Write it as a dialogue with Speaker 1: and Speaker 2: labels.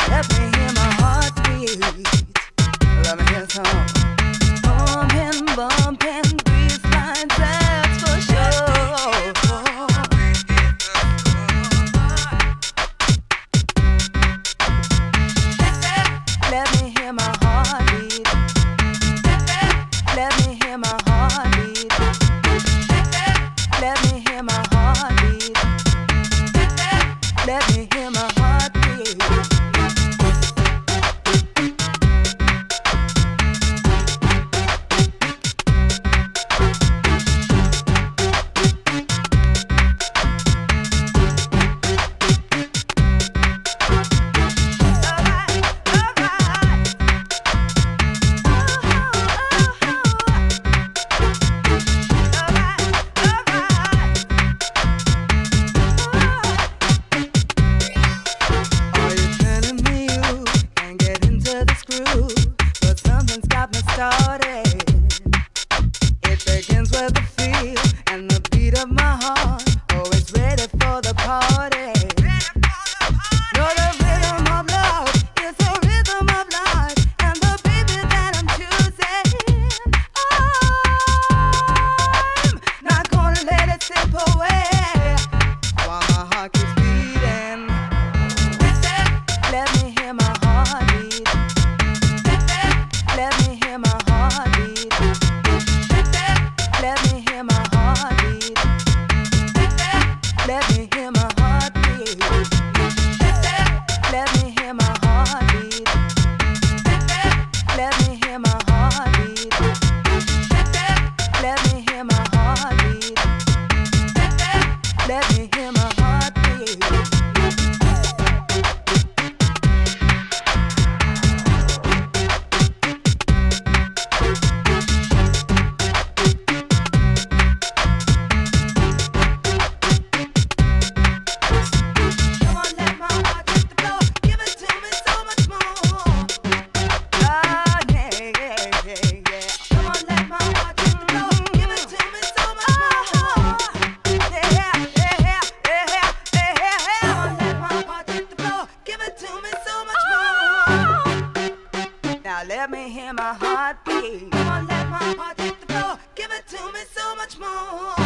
Speaker 1: Let me hear my heartbeat. Let me hear some bumping, bumping, breeze lines, that's for sure. Let me hear my heartbeat. Let me hear my heartbeat. Let me hear my heartbeat. Let me hear my heartbeat. Started. It begins with the feel and the beat of my heart, always ready for the party. You're the rhythm of love, it's the rhythm of life, and the baby that I'm choosing. I'm not gonna let it slip away while my heart keeps beating. Let me hear my heartbeat. Let me hear my heartbeat. Let me hear my heartbeat. Let me hear my heartbeat. Let me hear my heartbeat. Let me hear my heartbeat. Let me hear my heartbeat. Let me hear my heartbeat. Let me hear my heartbeat. Come on, let my heart hit the floor. Give it to me so much more.